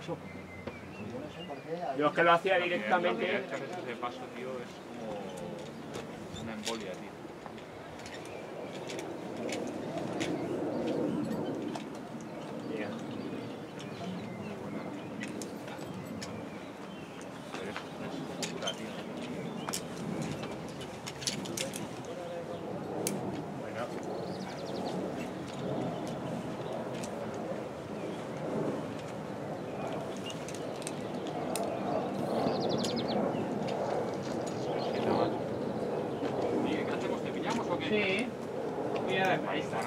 paso. Yo es que lo hacía directamente. Muchas veces de paso, tío, es como una embolia, tío. Mira. Pero es como dura, tío. Bueno. ¿Qué hacemos? ¿Te pillamos o qué? Sí. Mira, ahí está.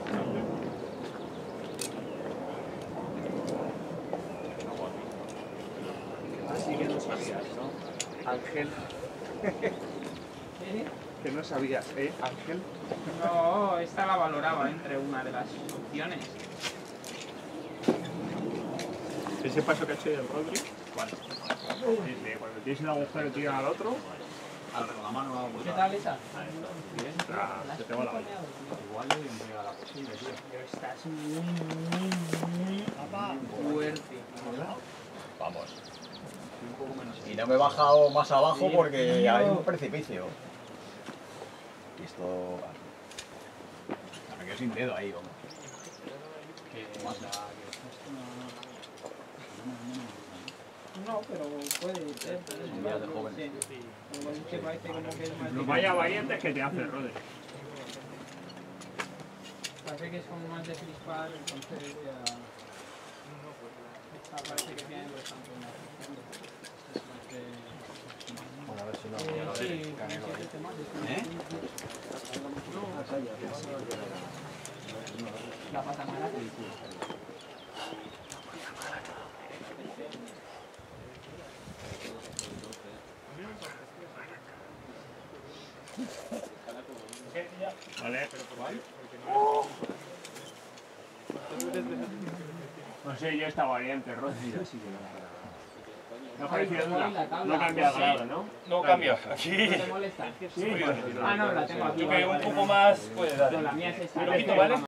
Así que no sabías, ¿no? Ángel. Que no sabías, ¿eh, Ángel? No, esta la valoraba entre una de las opciones. Ese paso que ha hecho el Rodri, ¿cuál? Dice, cuando tienes el agujero tiras al otro. Con la mano ¿Qué tal esa? bien. Te tengo la olla. Igual le entrega la posible, tío. Pero estás muy fuerte. Vamos. Y no me he bajado más abajo porque hay un precipicio. Y esto... Me quedo sin dedo ahí, vamos. No, pero puede ser. Un día de joven. Sí. Como dice, parece como que es más Los vaya variantes que te hace Rodri. Parece que es como más de crispar, entonces ya... Parece que tiene bastante más. Bueno, a ver si no... Sí, Canelo ahí. ¿eh? La pata mala. Vale. No sé, yo esta variante, Rodri. No ha parecido dura. No cambia grado, ¿no? No cambia. Aquí. ¿No te molesta? Sí. Ah, no, la tengo aquí. Yo que un poco más, pues dale. No, la mía es esta. ¿Me lo quito, vale?